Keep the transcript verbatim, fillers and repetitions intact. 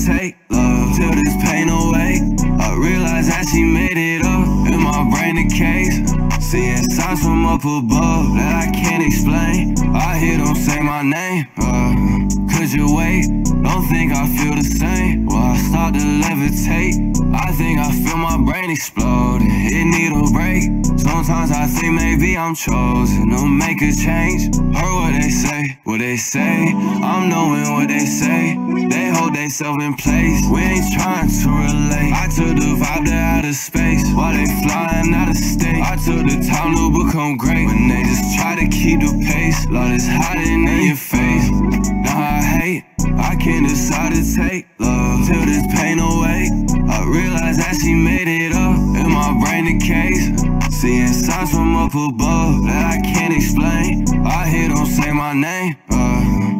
take love till this pain away. I realize that she made it up in my brain a case. Seeing signs from up above that I can't explain. I hear them say my name, uh, could you wait? Don't think I feel the same. Well, I start to levitate. I think I feel my brain explode. It need a break. Sometimes I think maybe I'm chosen to make a change. Heard what they say, what they say. I'm knowing what they say. They hold theyself in place. We ain't trying to relate. I took the vibe to outer space while they flying out of state. I took the time to become great when they just try to keep the pace. Love is hiding in your face. Now I hate, I can't decide to take love till this pain away. I realize that she made it up in my brain a case. Seeing signs from up above that I can't explain. I hear them say my name, uh